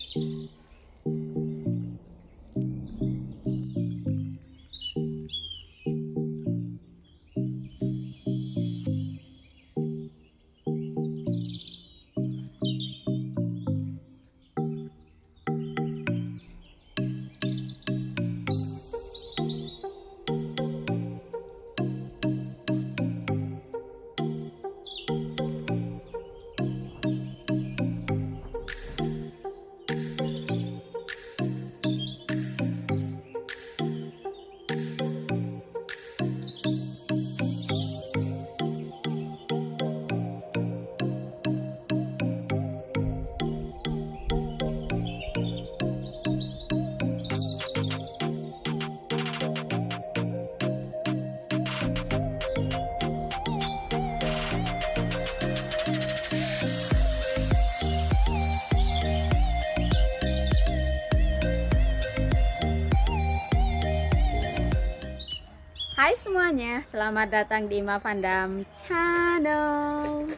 Hai semuanya, selamat datang di Ma Vandam Channel.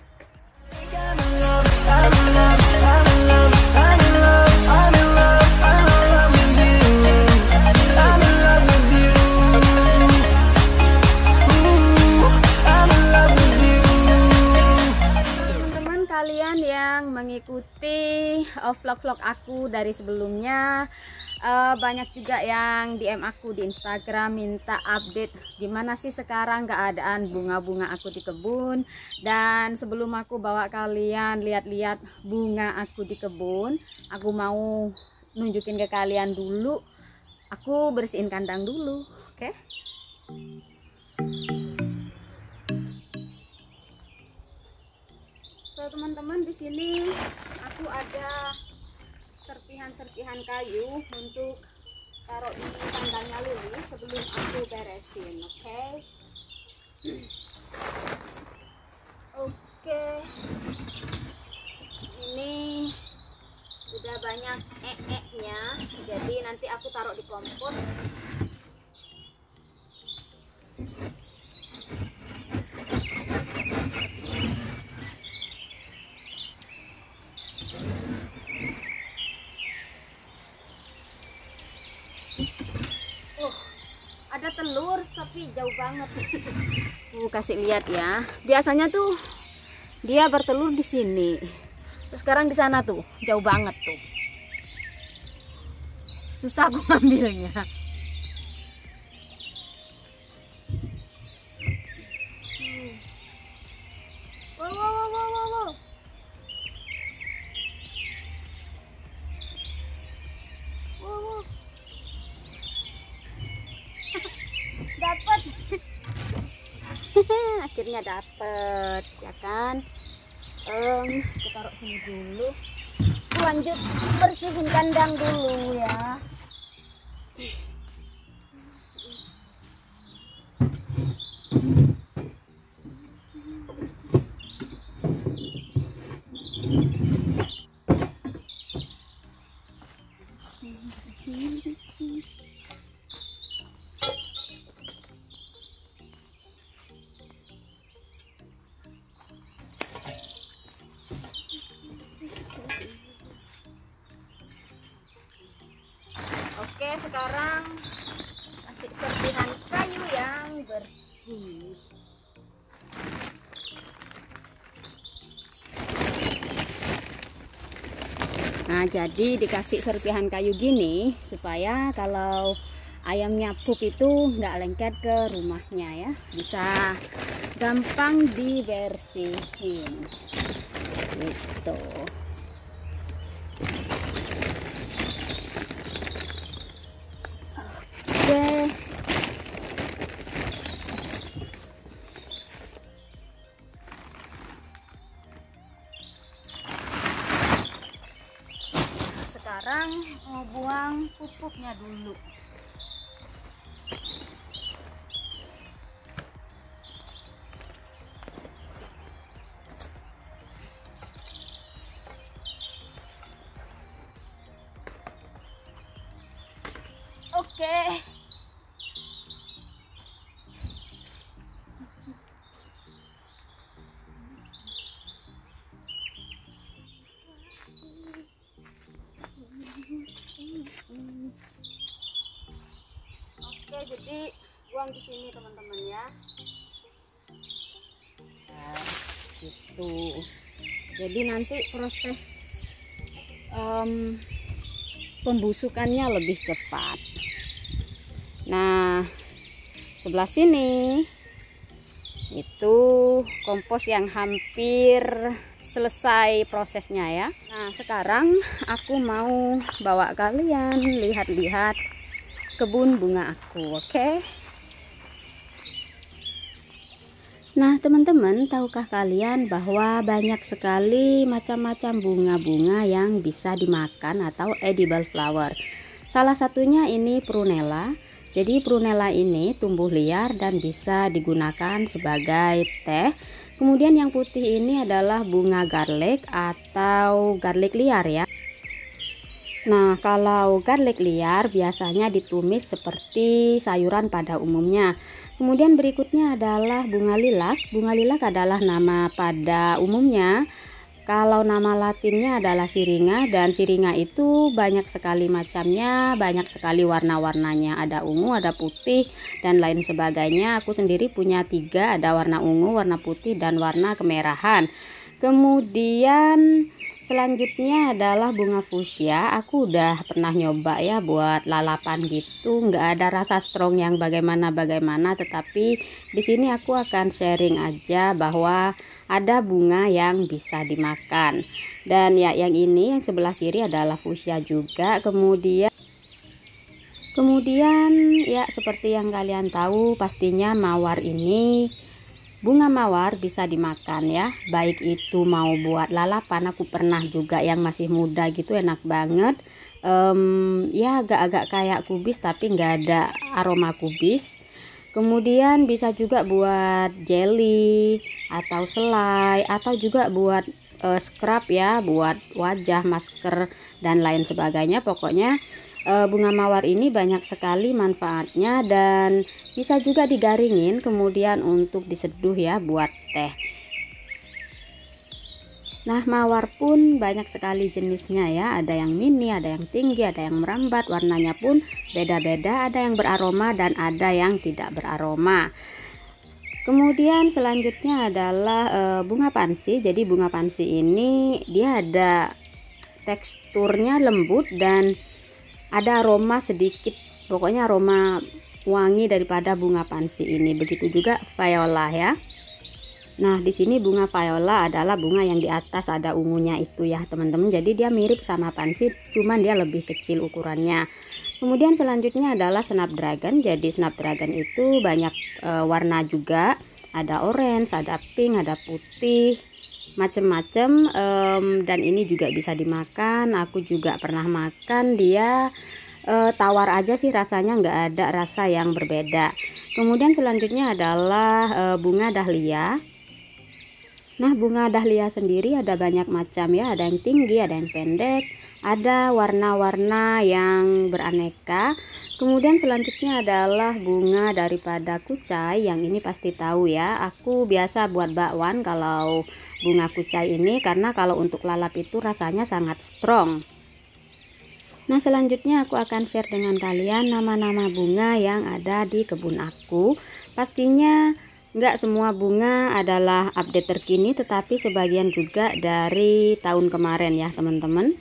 Teman-teman kalian yang mengikuti vlog-vlog aku dari sebelumnya, banyak juga yang DM aku di Instagram minta update gimana sih sekarang keadaan bunga-bunga aku di kebun. Dan sebelum aku bawa kalian lihat-lihat bunga aku di kebun, aku mau nunjukin ke kalian dulu, aku bersihin kandang dulu, oke? So teman-teman, di sini aku ada serpihan-serpihan kayu untuk taruh di kandangnya Lili sebelum aku beresin, oke? Oke. Ini udah banyak nya, jadi nanti aku taruh di kompos. Ada telur tapi jauh banget. Kasih lihat ya. Biasanya tuh dia bertelur di sini. Terus sekarang di sana tuh jauh banget tuh. Susah aku ngambilnya. Wow. Dapat. Akhirnya dapat, ya kan? Kita taruh sini dulu. Lanjut bersihin kandang dulu ya. Oke, sekarang kasih serpihan kayu yang bersih. Nah, jadi dikasih serpihan kayu gini supaya kalau ayamnya pup itu nggak lengket ke rumahnya ya, bisa gampang dibersihin gitu. Oke. Sekarang mau buang pupuknya dulu. Oke. dibuang di sini teman-teman ya. Nah, gitu. Jadi nanti proses pembusukannya lebih cepat. Nah, sebelah sini itu kompos yang hampir selesai prosesnya ya. Nah, sekarang aku mau bawa kalian lihat-lihat kebun bunga aku, oke? Nah, teman-teman, tahukah kalian bahwa banyak sekali macam-macam bunga-bunga yang bisa dimakan atau edible flower. Salah satunya ini prunella. Jadi prunella ini tumbuh liar dan bisa digunakan sebagai teh. Kemudian yang putih ini adalah bunga garlic atau garlic liar ya. Nah, kalau garlic liar biasanya ditumis seperti sayuran pada umumnya. Kemudian berikutnya adalah bunga lilac. Bunga lilac adalah nama pada umumnya. Kalau nama latinnya adalah syringa, dan syringa itu banyak sekali macamnya, banyak sekali warna-warnanya. Ada ungu, ada putih, dan lain sebagainya. Aku sendiri punya 3, ada warna ungu, warna putih, dan warna kemerahan. Kemudian selanjutnya adalah bunga fuchsia. Aku udah pernah nyoba ya buat lalapan gitu, nggak ada rasa strong yang bagaimana, tetapi di sini aku akan sharing aja bahwa ada bunga yang bisa dimakan. Dan ya, yang ini yang sebelah kiri adalah fuchsia juga. Kemudian ya, seperti yang kalian tahu pastinya mawar ini, bunga mawar bisa dimakan ya, baik itu mau buat lalapan. Aku pernah juga yang masih muda gitu, enak banget. Ya agak-agak kayak kubis tapi nggak ada aroma kubis. Kemudian bisa juga buat jelly atau selai, atau juga buat scrub ya, buat wajah, masker, dan lain sebagainya. Pokoknya bunga mawar ini banyak sekali manfaatnya, dan bisa juga digaringin kemudian untuk diseduh ya buat teh. Nah, mawar pun banyak sekali jenisnya ya, ada yang mini, ada yang tinggi, ada yang merambat, warnanya pun beda-beda, ada yang beraroma dan ada yang tidak beraroma. Kemudian selanjutnya adalah bunga pansi. Jadi bunga pansi ini dia ada teksturnya lembut dan ada aroma sedikit, pokoknya aroma wangi daripada bunga pansi ini. Begitu juga viola ya. Nah, di sini bunga viola adalah bunga yang di atas ada ungunya itu ya teman-teman. Jadi dia mirip sama pansi, cuman dia lebih kecil ukurannya. Kemudian selanjutnya adalah snapdragon. Jadi snapdragon itu banyak warna juga. Ada orange, ada pink, ada putih, macem-macem. Dan ini juga bisa dimakan. Aku juga pernah makan, dia tawar aja sih rasanya, nggak ada rasa yang berbeda. Kemudian selanjutnya adalah bunga dahlia. Nah, bunga dahlia sendiri ada banyak macam ya, ada yang tinggi, ada yang pendek, ada warna-warna yang beraneka. Kemudian selanjutnya adalah bunga daripada kucai, yang ini pasti tahu ya. Aku biasa buat bakwan kalau bunga kucai ini, karena kalau untuk lalap itu rasanya sangat strong. Nah, selanjutnya aku akan share dengan kalian nama-nama bunga yang ada di kebun aku. Pastinya nggak semua bunga adalah update terkini, tetapi sebagian juga dari tahun kemarin ya teman-teman.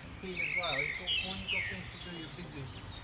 tea as well. You've got one got things to do, you're busy.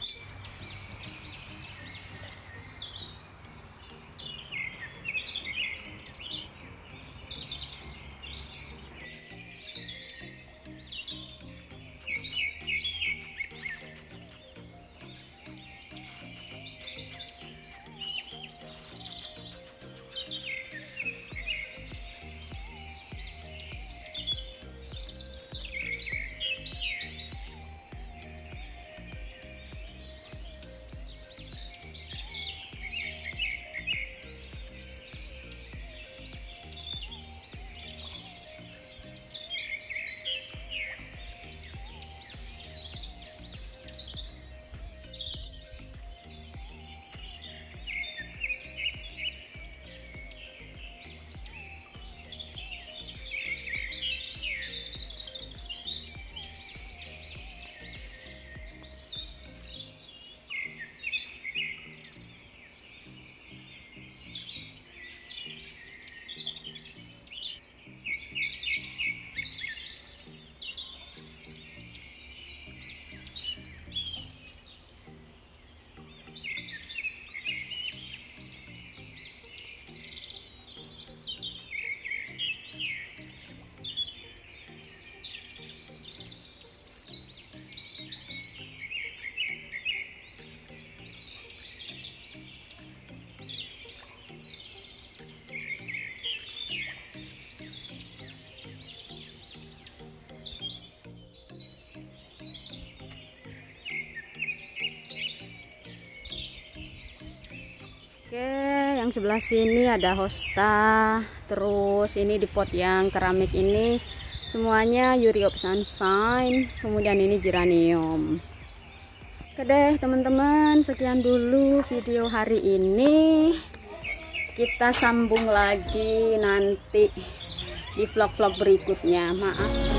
Oke, yang sebelah sini ada hosta, terus ini di pot yang keramik ini semuanya Europe Sunshine, kemudian ini geranium. Oke deh teman-teman, sekian dulu video hari ini. Kita sambung lagi nanti di vlog-vlog berikutnya. Maaf